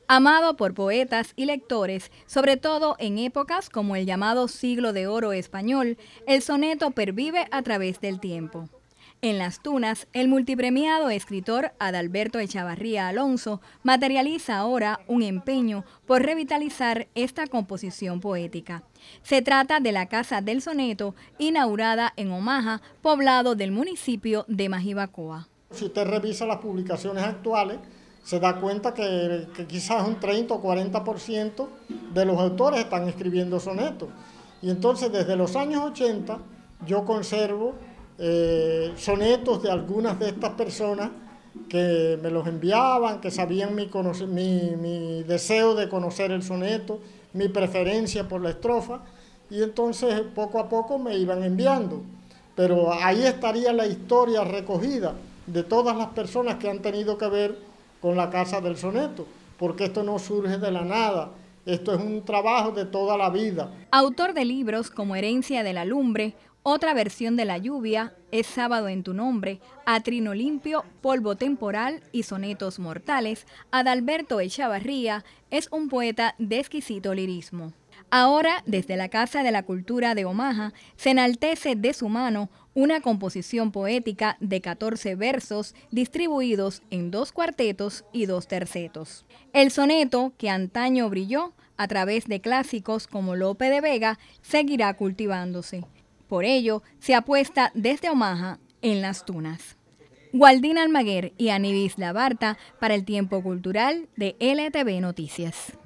Amado por poetas y lectores, sobre todo en épocas como el llamado Siglo de Oro español, el soneto pervive a través del tiempo. En Las Tunas, el multipremiado escritor Adalberto Echavarría Alonso materializa ahora un empeño por revitalizar esta composición poética. Se trata de la Casa del Soneto, inaugurada en Omaha, poblado del municipio de Majibacoa. Si usted revisa las publicaciones actuales, se da cuenta que quizás un 30 o 40% de los autores están escribiendo sonetos. Y entonces desde los años 80 yo conservo sonetos de algunas de estas personas que me los enviaban, que sabían mi deseo de conocer el soneto, mi preferencia por la estrofa, y entonces poco a poco me iban enviando. Pero ahí estaría la historia recogida de todas las personas que han tenido que ver con la Casa del Soneto, porque esto no surge de la nada, esto es un trabajo de toda la vida. Autor de libros como Herencia de la Lumbre, Otra versión de la lluvia, Es sábado en tu nombre, A trino limpio, Polvo temporal y Sonetos mortales, Adalberto Echavarría es un poeta de exquisito lirismo. Ahora, desde la Casa de la Cultura de Omaha, se enaltece de su mano una composición poética de 14 versos distribuidos en 2 cuartetos y 2 tercetos. El soneto, que antaño brilló a través de clásicos como Lope de Vega, seguirá cultivándose. Por ello, se apuesta desde Omaha en Las Tunas. Gualdina Almaguer y Anivis Labarta para el Tiempo Cultural de LTV Noticias.